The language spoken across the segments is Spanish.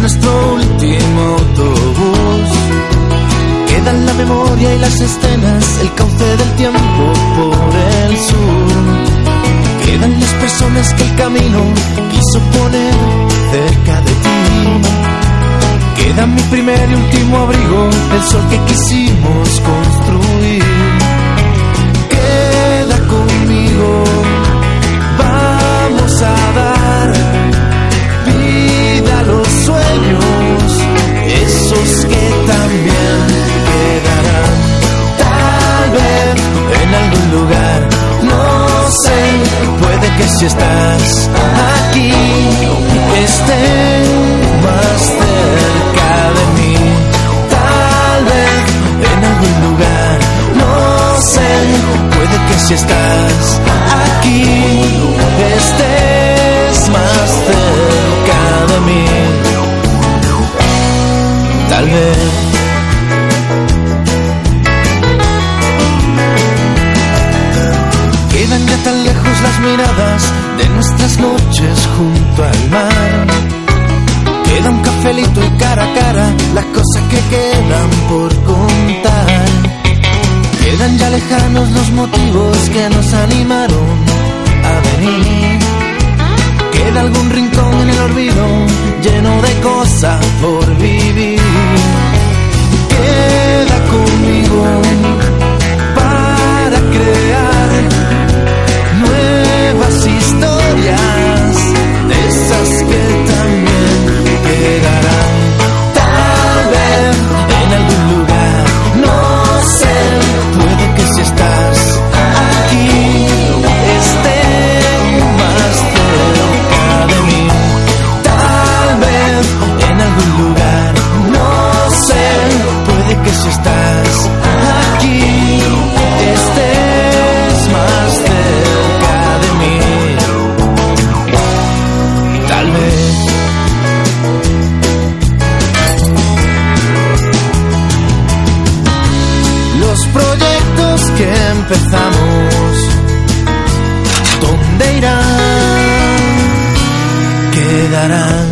nuestro último autobús. Quedan la memoria y las escenas, el cauce del tiempo por el sur. Quedan las personas que el camino quiso poner cerca de ti. Queda mi primer y último abrigo, el sol que quisimos construir. Queda conmigo, vamos a dar vida a los sueños, esos que también quedarán. Tal vez en algún lugar, no sé, puede que si estás aquí esté más cerca de mí. Tal vez en algún lugar, no sé, puede que si estás aquí estés más cerca de mí. Tal vez. Quedan ya tan lejos las miradas de nuestras noches junto al mar. Queda un cafelito y cara a cara, las cosas que quedan por contar. Quedan ya lejanos los motivos que nos animaron a venir. Queda algún rincón en el olvido lleno de cosas por vivir. Queda conmigo para crear nuevas historias, de esas que también quedarán. Tal vez en algún lugar, no sé, puede que si estás aquí esté más cerca de mí. Tal vez en algún lugar, no sé, puede que si estás aquí estés más cerca de mí. Tal vez. Los proyectos que empezamos, ¿dónde irán? Quedarán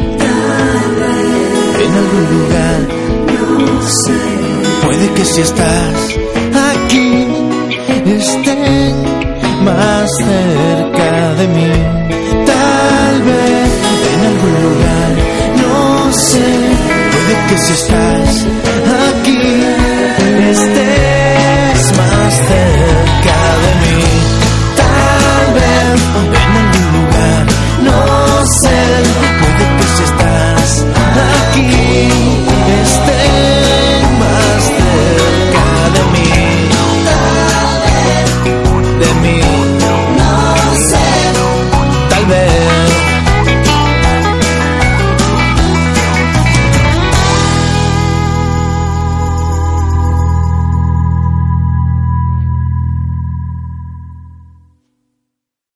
en algún lugar, no sé, puede que si estás aquí estén más cerca de mí. Tal vez en algún lugar, no sé, puede que si estás aquí estés